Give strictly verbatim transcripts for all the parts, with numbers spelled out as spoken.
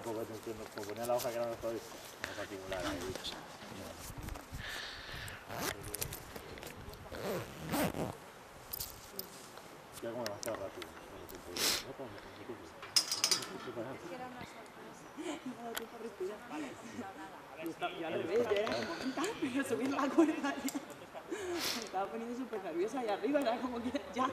poco de atención, como ponía la hoja que era mejor, vamos a acumular ahí. Ya como demasiado rápido. No, tú por respirar. Yo al revés, yo era como, pero subir la cuerda ya. Me estaba poniendo súper nerviosa ahí arriba, era como que ya.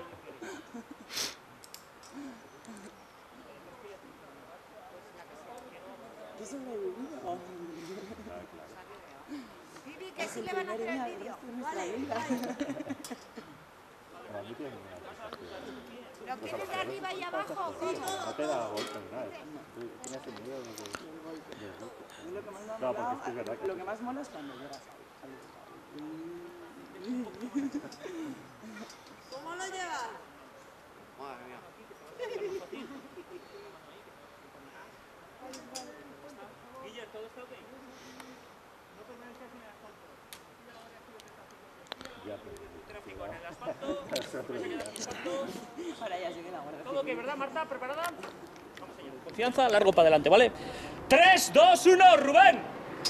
¿Qué sobrevivido? Vivi, que sí le van a hacer el vídeo. Vale. ¿Lo quieres de arriba y abajo? No te da golpe ni nada. Tienes el miedo de Lo que más me ha molado, lo que más mola es cuando llegas ahí. ¿Cómo lo llevas? Madre mía. Guille, ¿todo está ok? No permanezcas en el asfalto. Tráfico en el asfalto. Ahora ya sigue la guardia. ¿Todo ok, verdad, Marta? ¿Preparada? Vamos allá. Confianza, largo para adelante, ¿vale? tres, dos, uno, Rubén.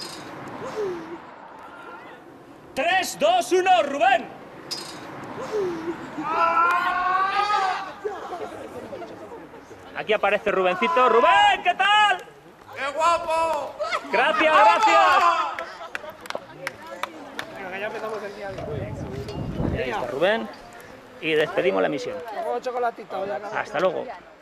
tres, dos, uno, Rubén. Aquí aparece Rubencito. ¡Rubén, qué tal! ¡Qué guapo! Gracias, gracias. Venga, que ya empezamos el día después. Y ahí está Rubén. Y despedimos la misión. Chocolatito. Hasta luego.